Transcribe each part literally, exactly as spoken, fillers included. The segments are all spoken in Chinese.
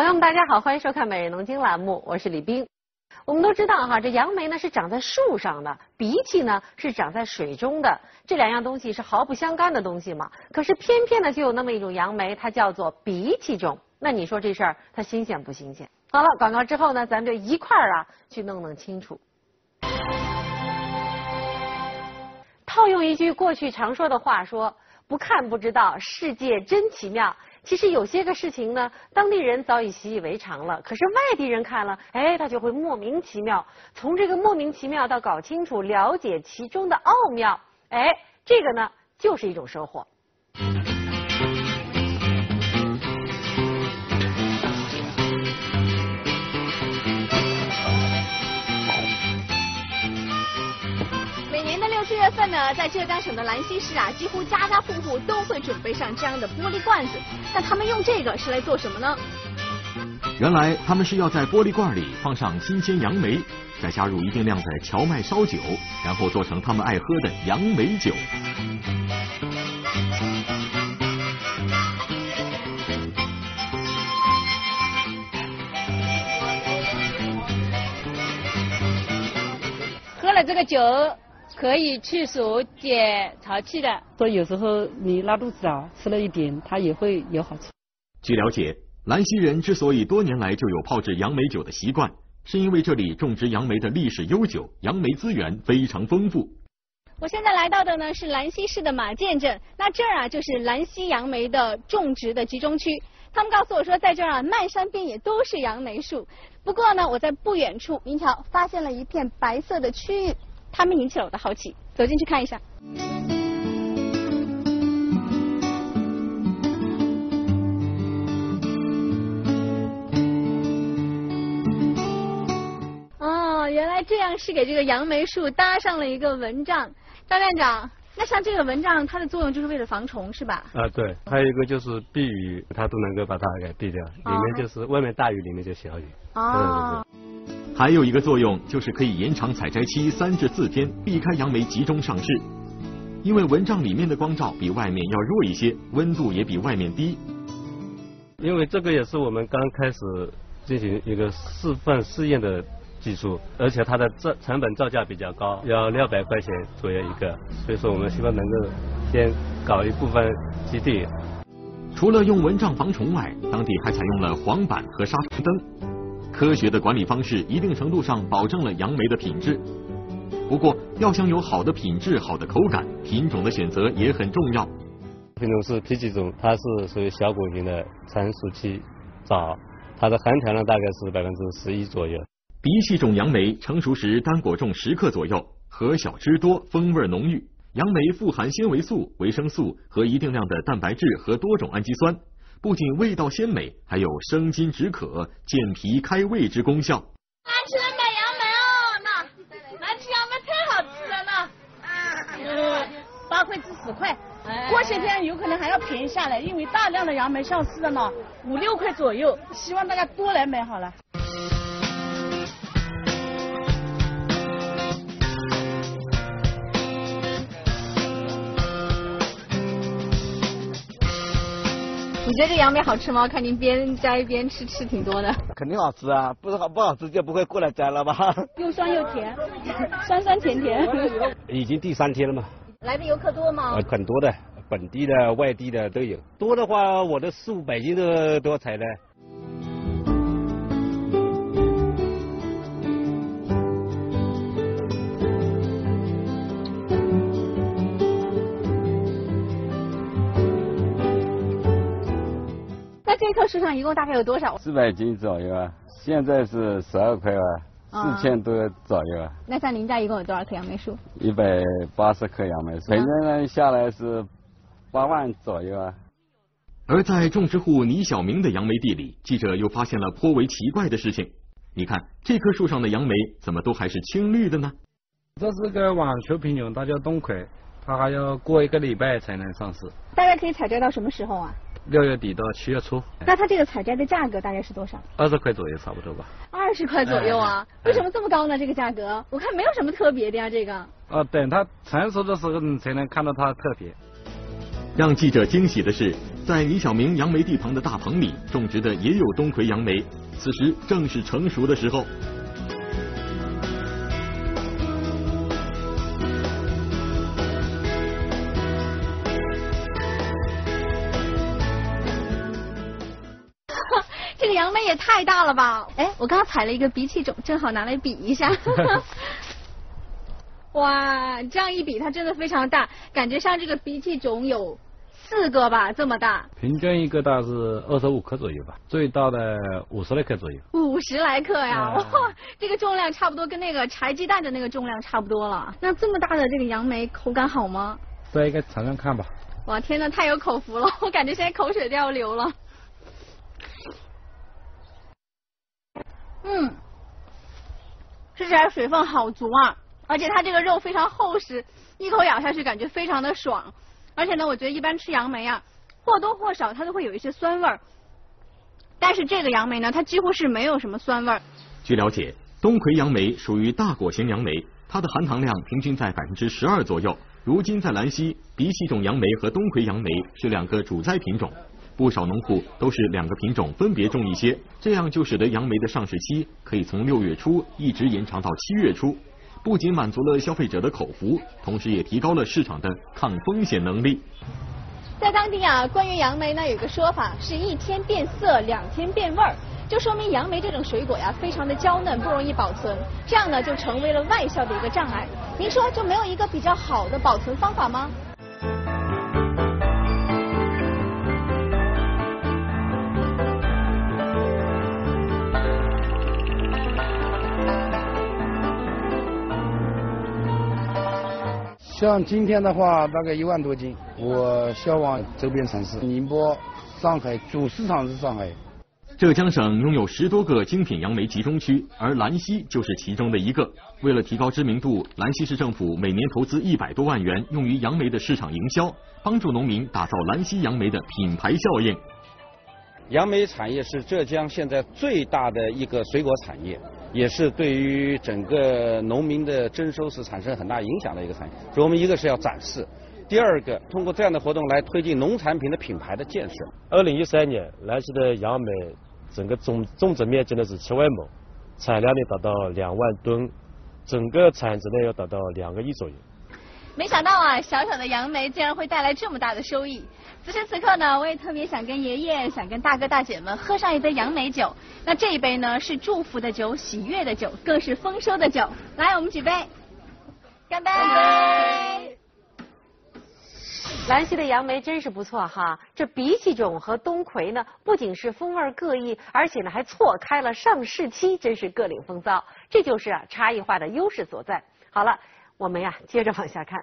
朋友们，大家好，欢迎收看《每日农经》栏目，我是李冰。我们都知道哈，这杨梅呢是长在树上的，荸荠呢是长在水中的，这两样东西是毫不相干的东西嘛。可是偏偏呢就有那么一种杨梅，它叫做荸荠种。那你说这事儿它新鲜不新鲜？好了，广告之后呢，咱们就一块儿啊去弄弄清楚。套用一句过去常说的话说，不看不知道，世界真奇妙。其实有些个事情呢，当地人早已习以为常了，可是外地人看了，哎，他就会莫名其妙。从这个莫名其妙到搞清楚、了解其中的奥妙，哎，这个呢就是一种收获。 四月份呢，在浙江省的兰溪市啊，几乎家家户户都会准备上这样的玻璃罐子。那他们用这个是来做什么呢？ 原来他们是要在玻璃罐里放上新鲜杨梅，再加入一定量的荞麦烧酒，然后做成他们爱喝的杨梅酒。 喝了这个酒可以去暑解潮气的， 所以有时候你拉肚子啊，吃了一点，它也会有好处。 据了解，兰溪人之所以多年来就有泡制杨梅酒的习惯，是因为这里种植杨梅的历史悠久，杨梅资源非常丰富。 我现在来到的呢是兰溪市的马涧镇，那这儿啊就是兰溪杨梅的种植的集中区。他们告诉我说，在这儿啊漫山遍野都是杨梅树。不过呢，我在不远处，您瞧，发现了一片白色的区域。他们引起了我的好奇，走进去看一下。哦，原来这样是给这个杨梅树搭上了一个蚊帐。张院长，那像这个蚊帐，它的作用就是为了防虫，是吧？ 啊，对，还有一个就是避雨，它都能够把它给避掉。里面就是外面大雨，里面就小雨。 哦。 还有一个作用就是可以延长采摘期三至四天，避开杨梅集中上市。因为蚊帐里面的光照比外面要弱一些，温度也比外面低。 因为这个也是我们刚开始进行一个示范试验的技术，而且它的造成本造价比较高，要六百块钱左右一个，所以说我们希望能够先搞一部分基地。 除了用蚊帐防虫外，当地还采用了黄板和纱窗灯。科学的管理方式一定程度上保证了杨梅的品质。不过，要想有好的品质、好的口感，品种的选择也很重要。 品种是荸荠种，它是属于小果型的，成熟期早，它的含糖量大概是百分之十一左右。 荸荠种杨梅成熟时单果重十克左右，核小汁多，风味浓郁。杨梅富含纤维素、维生素和一定量的蛋白质和多种氨基酸。不仅味道鲜美，还有生津止渴、健脾开胃之功效。 来吃买杨梅哦，那来吃杨梅太好吃了呢。 嗯，八块至十块，过些天有可能还要便宜下来，因为大量的杨梅上市了呢，五六块左右，希望大家多来买好了。 你觉得这杨梅好吃吗？看您边摘边吃，吃挺多的。 肯定好吃啊，不是好不好吃就不会过来摘了吧？ 又酸又甜，酸酸甜甜。 已经第三天了嘛。 来的游客多吗？ 呃，很多的，本地的、外地的都有。多的话，我的四五百斤都都要采的。 这棵树上一共大概有多少？ 四百斤左右啊，现在是十二块啊，四千多左右啊。 那像您家一共有多少棵杨梅树？ 一百八十棵杨梅树，每年下来是八万左右啊。 而在种植户倪小明的杨梅地里，记者又发现了颇为奇怪的事情。你看，这棵树上的杨梅怎么都还是青绿的呢？ 这是个网球品种，它叫冬葵，它还要过一个礼拜才能上市。 大概可以采摘到什么时候啊？ 六月底到七月初。 那它这个采摘的价格大概是多少？ 二十块左右，差不多吧。 二十块左右啊？哎、为什么这么高呢？这个价格，我看没有什么特别的呀，这个。 啊，等它成熟的时候，你才能看到它特别。 让记者惊喜的是，在倪小明杨梅地旁的大棚里种植的也有冬葵杨梅，此时正是成熟的时候。 这个杨梅也太大了吧！哎，我刚采了一个鼻气种，正好拿来比一下。哇，这样一比，它真的非常大，感觉像这个鼻气种有四个吧，这么大。 平均一个大是二十五克左右吧，最大的五十来克左右。 五十来克呀！ 嗯、 哇，这个重量差不多跟那个柴鸡蛋的那个重量差不多了。那这么大的这个杨梅口感好吗？ 摘一个尝尝看吧。 哇，天哪，太有口福了，我感觉现在口水都要流了。嗯，吃起来水分好足啊，而且它这个肉非常厚实，一口咬下去感觉非常的爽。而且呢，我觉得一般吃杨梅啊，或多或少它都会有一些酸味儿，但是这个杨梅呢，它几乎是没有什么酸味儿。 据了解，冬葵杨梅属于大果型杨梅，它的含糖量平均在百分之十二左右。如今在兰溪，鼻气种杨梅和冬葵杨梅是两个主栽品种。不少农户都是两个品种分别种一些，这样就使得杨梅的上市期可以从六月初一直延长到七月初，不仅满足了消费者的口福，同时也提高了市场的抗风险能力。 在当地啊，关于杨梅呢有个说法是一天变色，两天变味儿，就说明杨梅这种水果呀非常的娇嫩，不容易保存，这样呢就成为了外销的一个障碍。您说就没有一个比较好的保存方法吗？ 像今天的话，大概一万多斤，我销往周边城市，宁波、上海，主市场是上海。 浙江省拥有十多个精品杨梅集中区，而兰溪就是其中的一个。为了提高知名度，兰溪市政府每年投资一百多万元用于杨梅的市场营销，帮助农民打造兰溪杨梅的品牌效应。 杨梅产业是浙江现在最大的一个水果产业，也是对于整个农民的征收是产生很大影响的一个产业。所以我们一个是要展示，第二个通过这样的活动来推进农产品的品牌的建设。 二零一三年，兰溪的杨梅整个种种植面积呢是七万亩，产量呢达到两万吨，整个产值呢要达到两个亿左右。 没想到啊，小小的杨梅竟然会带来这么大的收益。此时此刻呢，我也特别想跟爷爷、想跟大哥大姐们喝上一杯杨梅酒。那这一杯呢，是祝福的酒、喜悦的酒，更是丰收的酒。来，我们举杯，干杯！干杯！ 兰溪的杨梅真是不错哈，这鼻气种和冬葵呢，不仅是风味各异，而且呢还错开了上市期，真是各领风骚。这就是啊差异化的优势所在。好了，我们呀接着往下看。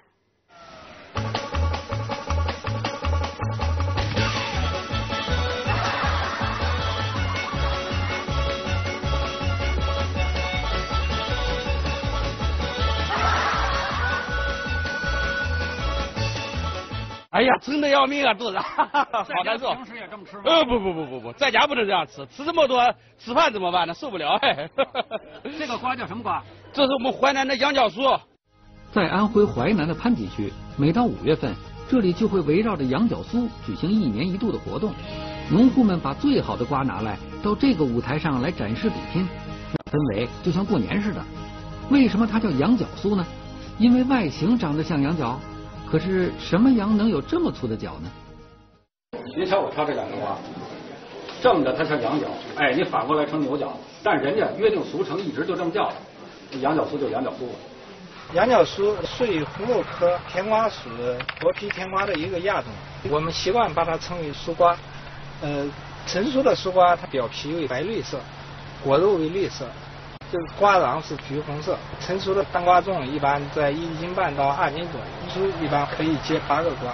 哎呀，撑得要命啊，肚子，好难受。 平时也这么吃吗？ 呃，不不不不不，在家不能这样吃，吃这么多，吃饭怎么办呢？受不了哎。 这个瓜叫什么瓜？ 这是我们淮南的羊角酥。 在安徽淮南的潘集区，每到五月份，这里就会围绕着羊角酥举行一年一度的活动。农户们把最好的瓜拿来到这个舞台上来展示比拼，那氛围就像过年似的。为什么它叫羊角酥呢？因为外形长得像羊角。可是什么羊能有这么粗的角呢？ 您瞧我挑这两个瓜，正的它像羊角，哎，你反过来成牛角，但人家约定俗成一直就这么叫，羊角酥就羊角酥。 羊角酥属于葫芦科甜瓜属的薄皮甜瓜的一个亚种，我们习惯把它称为酥瓜。呃，成熟的酥瓜它表皮为白绿色，果肉为绿色。这个瓜瓤是橘红色，成熟的单瓜重一般在一斤半到二斤左右，一株一般可以结八个瓜。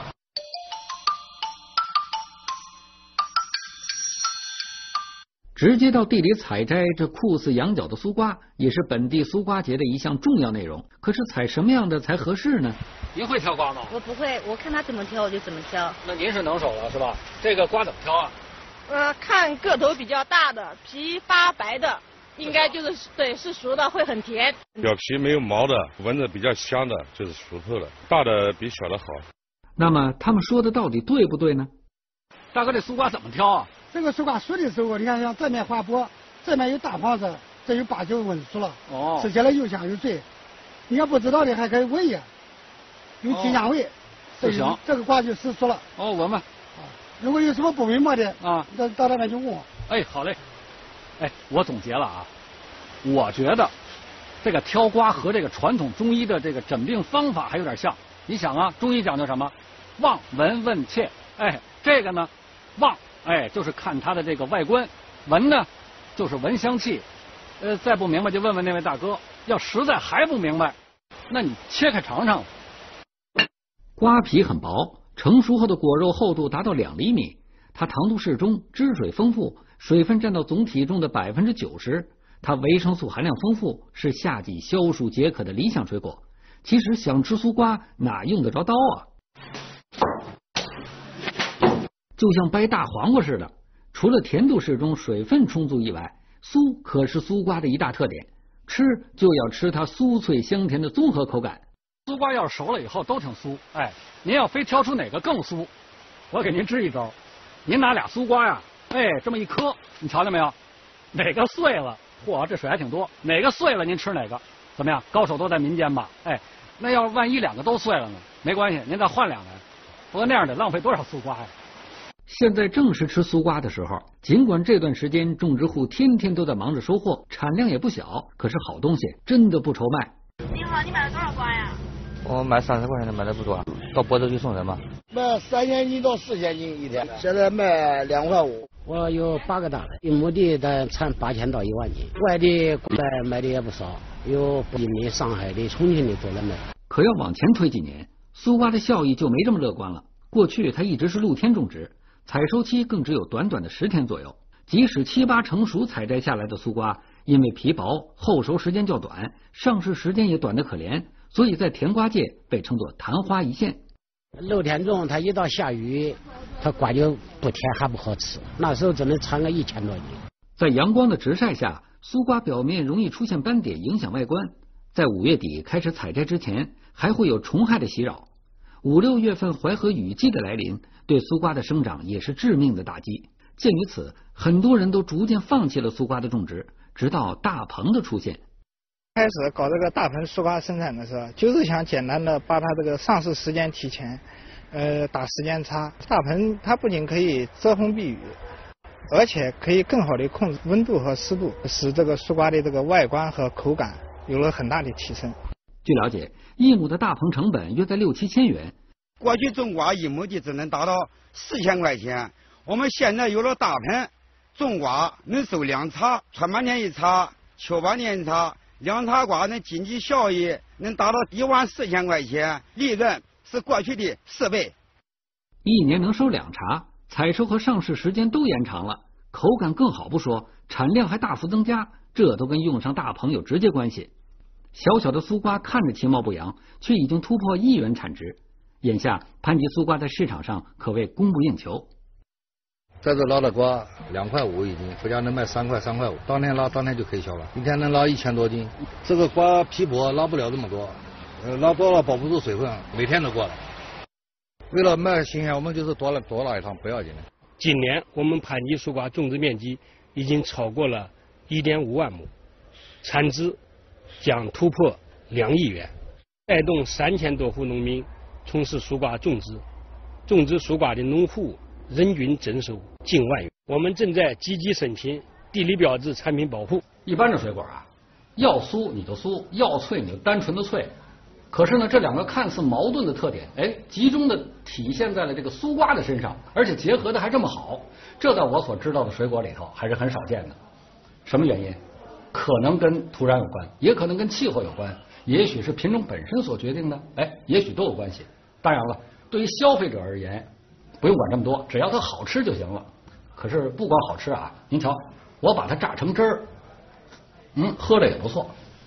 直接到地里采摘这酷似羊角的酥瓜，也是本地酥瓜节的一项重要内容。可是采什么样的才合适呢？ 您会挑瓜吗？ 我不会，我看他怎么挑我就怎么挑。 那您是能手了是吧？这个瓜怎么挑啊？ 呃，看个头比较大的，皮发白的。应该就是对，是熟的，会很甜。 表皮没有毛的，闻着比较香的，就是熟透了。大的比小的好。 那么他们说的到底对不对呢？ 大哥，这苏瓜怎么挑啊？ 这个苏瓜熟的时候，你看像这面花苞，这面有大黄色，这有八九稳熟了， 哦， 吃起来又香又脆。你要不知道的还可以闻一下，有提香味。 就行。 这个瓜就熟熟了。 哦，闻闻。 如果有什么不明白的啊， 到到那边去问我。 哎，好嘞。哎，我总结了啊，我觉得这个挑瓜和这个传统中医的这个诊病方法还有点像。你想啊，中医讲究什么？望、闻、问、切。哎，这个呢，望，哎，就是看它的这个外观；闻呢，就是闻香气。呃，再不明白就问问那位大哥。要实在还不明白，那你切开尝尝。 瓜皮很薄，成熟后的果肉厚度达到两厘米，它糖度适中，汁水丰富，水分占到总体重的百分之九十。它维生素含量丰富，是夏季消暑解渴的理想水果。其实想吃苏瓜，哪用得着刀啊？就像掰大黄瓜似的，除了甜度适中、水分充足以外，酥可是苏瓜的一大特点。吃就要吃它酥脆香甜的综合口感。 苏瓜要是熟了以后都挺酥，哎，您要非挑出哪个更酥，我给您支一招，您拿俩苏瓜呀，哎，这么一磕，你瞧见没有？哪个碎了，嚯，这水还挺多，哪个碎了您吃哪个，怎么样？高手都在民间吧？哎，那要万一两个都碎了呢？没关系，您再换两个，不过那样得浪费多少苏瓜呀？ 现在正是吃苏瓜的时候，尽管这段时间种植户天天都在忙着收获，产量也不小，可是好东西真的不愁卖。 你好，你买了多少瓜呀？ 我买三十块钱的，买的不多，到播州去送人嘛。 卖三千斤到四千斤一天，现在卖两块五。 我有八个大的，一亩地的产八千到一万斤，外地过来买的也不少，有北京、上海的、重庆的都来买。 可要往前推几年，苏瓜的效益就没这么乐观了。过去它一直是露天种植。采收期更只有短短的十天左右，即使七八成熟采摘下来的苏瓜，因为皮薄，后熟时间较短，上市时间也短得可怜，所以在甜瓜界被称作昙花一现。 露天种，它一到下雨，它瓜就不甜还不好吃，那时候只能产个一千多斤。 在阳光的直晒下，苏瓜表面容易出现斑点，影响外观。在五月底开始采摘之前，还会有虫害的袭扰。五六月份淮河雨季的来临，对苏瓜的生长也是致命的打击。鉴于此，很多人都逐渐放弃了苏瓜的种植，直到大棚的出现。 开始搞这个大棚苏瓜生产的时候，就是想简单的把它这个上市时间提前，呃，打时间差。大棚它不仅可以遮风避雨，而且可以更好的控制温度和湿度，使这个苏瓜的这个外观和口感有了很大的提升。 据了解，一亩的大棚成本约在六七千元。 过去种瓜一亩地只能达到四千块钱，我们现在有了大棚，种瓜能收两茬，穿半天一茬，秋半天一茬，两茬瓜的经济效益能达到一万四千块钱，利润是过去的四倍。 一年能收两茬，采收和上市时间都延长了，口感更好不说，产量还大幅增加，这都跟用上大棚有直接关系。小小的苏瓜看着其貌不扬，却已经突破亿元产值。眼下潘吉苏瓜在市场上可谓供不应求。 在这捞的瓜两块五一斤，回家能卖三块三块五，当天捞当天就可以销了，一天能捞一千多斤。这个瓜皮薄，捞不了这么多，呃，捞多了保不住水分，每天都过来。为了卖新鲜，我们就是多了多捞一趟不要紧的。 今年我们潘吉苏瓜种植面积已经超过了一点五万亩，产值将突破两亿元，带动三千多户农民从事苏瓜种植，种植苏瓜的农户人均增收近万元。我们正在积极申请地理标志产品保护。 一般的水果啊，要酥你就酥，要脆你就单纯的脆。可是呢，这两个看似矛盾的特点，哎，集中的体现在了这个苏瓜的身上，而且结合的还这么好，这在我所知道的水果里头还是很少见的。什么原因？可能跟土壤有关，也可能跟气候有关，也许是品种本身所决定的，哎，也许都有关系。当然了，对于消费者而言，不用管这么多，只要它好吃就行了。可是不光好吃啊，您瞧，我把它榨成汁儿，嗯，喝着也不错。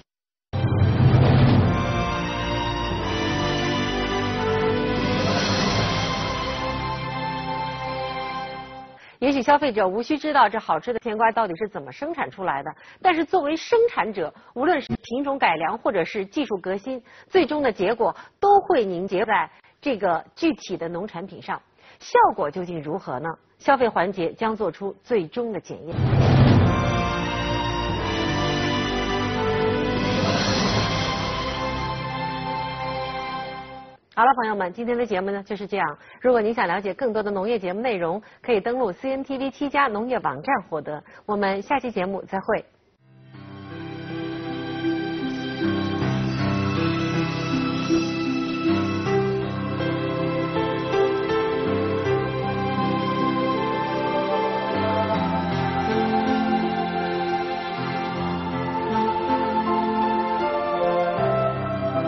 也许消费者无需知道这好吃的甜瓜到底是怎么生产出来的，但是作为生产者，无论是品种改良或者是技术革新，最终的结果都会凝结在这个具体的农产品上，效果究竟如何呢？消费环节将做出最终的检验。好了，朋友们，今天的节目呢就是这样。如果您想了解更多的农业节目内容，可以登录 C N T V 七家农业网站获得。我们下期节目再会。